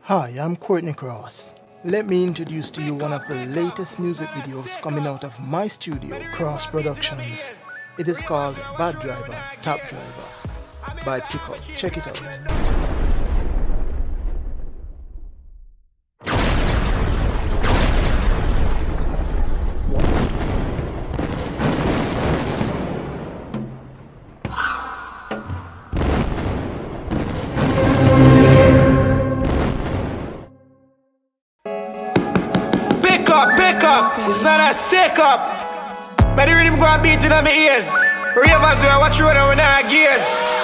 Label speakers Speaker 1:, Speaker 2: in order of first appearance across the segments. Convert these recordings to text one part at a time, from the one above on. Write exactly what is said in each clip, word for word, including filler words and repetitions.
Speaker 1: Hi, I'm Courtney Cross. Let me introduce to you one of the latest music videos coming out of my studio, Cross Productions. It is called Bad Driva, Top Driva by Pickup. Check it out.
Speaker 2: Pick up, pick up, it's not a stick up. But the rhythm go and beat in my ears. Ravers where I watch road and we not gears.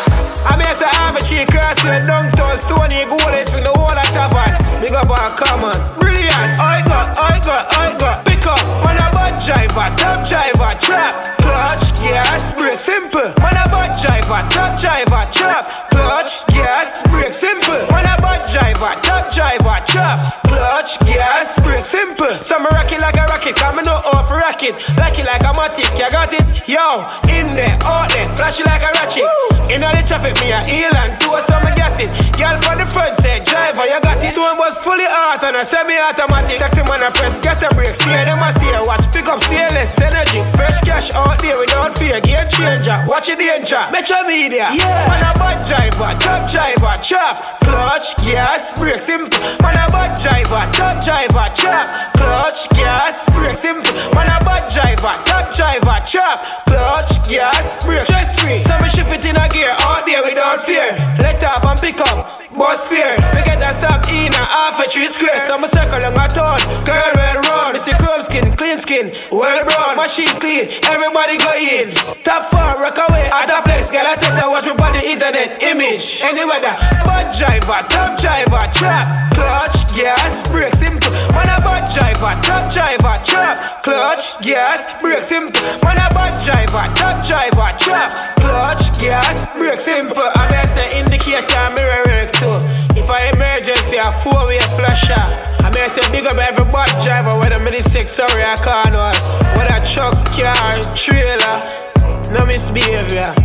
Speaker 2: I mean, say I'm a cheek cross with downtown Stony Gold from the whole of Tavern. Big up our common. Brilliant. I got, I got, I got. Pick up, man a bad driver, top driver, trap, clutch, gas, brake, simple. Man a bad driver, top driver, trap, clutch, gas, brake, simple. Man a bad driver, top driver, trap, clutch, gas, brake, simple. So me rock it like a rocket, cause me know off rocket. Like it like a matic, you got it? Yo, in there, out there, flash it like a ratchet. In all the traffic, me a heel and two so me gas it. Girl for the front say, driver, you got it. Stone was fully hot and a semi-automatic. Taxi man a press, gas a brake, steer them a steer. Watch, pick up stainless energy. Fresh cash out there without fear, game changer. Watch it danger, Metro Media. Yeah. Man a bad driver, top driver, chop, clutch, gas, brake, simple. Man a bad driver, top driver, chop, clutch, gas, brake, simple. Man a bad driver, top driver, chop, clutch, gas, brake, stress free. So me shift it in a gear, out there without fear. Let up and pick up, bus fear. We get that stop in a half a tree square. So me circle on a town, girl well run. Missy chrome skin, clean skin, well brown. Machine clean, everybody go in. Top four, rock away, at a flex. Get a test and watch me on the internet image. Any weather, bad driver, top driver, trap, clutch, gas, brake, simple. Man a bad driver, top driver, trap, clutch, gas, brake, simple. Man a bad driver, top driver, trap, clutch, gas, brake, simple. I'm here say indicator, mirror work too. If I emergency, a four-way flasher. I'm here say big up every bad driver, whether me the six, sorry, I can't know. Whether truck, car, trailer, no misbehavior.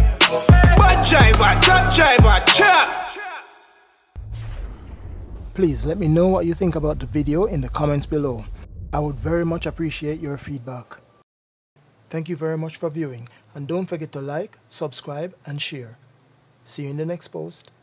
Speaker 2: Bad driver, top driver, trap.
Speaker 1: Please let me know what you think about the video in the comments below. I would very much appreciate your feedback. Thank you very much for viewing, and don't forget to like, subscribe and share. See you in the next post.